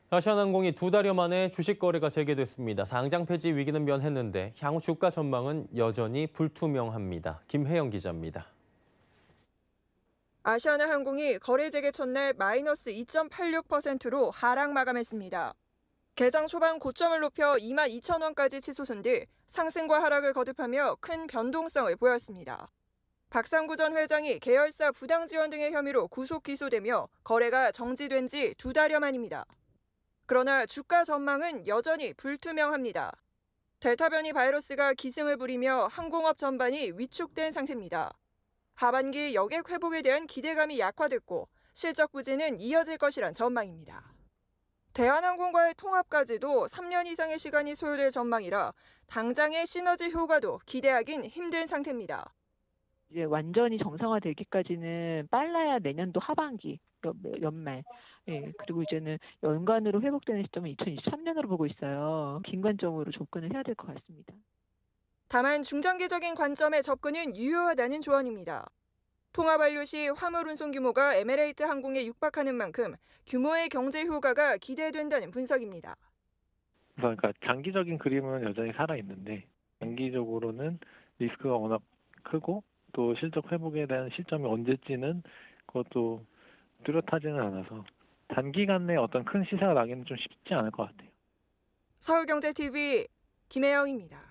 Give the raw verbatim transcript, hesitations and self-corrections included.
아시아나항공이 두 달여 만에 주식 거래가 재개됐습니다. 상장 폐지 위기는 면했는데 향후 주가 전망은 여전히 불투명합니다. 김혜영 기자입니다. 아시아나항공이 거래 재개 첫날 마이너스 이 점 팔육 퍼센트로 하락 마감했습니다. 개장 초반 고점을 높여 이만 이천 원까지 치솟은 뒤 상승과 하락을 거듭하며 큰 변동성을 보였습니다. 박상구 전 회장이 계열사 부당 지원 등의 혐의로 구속 기소되며 거래가 정지된 지 두 달여 만입니다. 그러나 주가 전망은 여전히 불투명합니다. 델타 변이 바이러스가 기승을 부리며 항공업 전반이 위축된 상태입니다. 하반기 여객 회복에 대한 기대감이 약화됐고 실적 부진은 이어질 것이란 전망입니다. 대한항공과의 통합까지도 삼 년 이상의 시간이 소요될 전망이라 당장의 시너지 효과도 기대하긴 힘든 상태입니다. 이제 완전히 정상화되기까지는 빨라야 내년도 하반기, 연말. 예, 그리고 이제는 연간으로 회복되는 시점은 이천이십삼 년으로 보고 있어요. 긴 관점으로 접근을 해야 될 것 같습니다. 다만 중장기적인 관점의 접근은 유효하다는 조언입니다. 통합 완료 시 화물 운송 규모가 에미레이트 항공에 육박하는 만큼 규모의 경제 효과가 기대된다는 분석입니다. 그러니까 장기적인 그림은 여전히 살아있는데 단기적으로는 리스크가 워낙 크고 또 실적 회복에 대한 시점이 언제지는 그것도 뚜렷하지는 않아서 단기간 내에 어떤 큰 시세가 나기는 좀 쉽지 않을 것 같아요. 서울경제티비 김혜영입니다.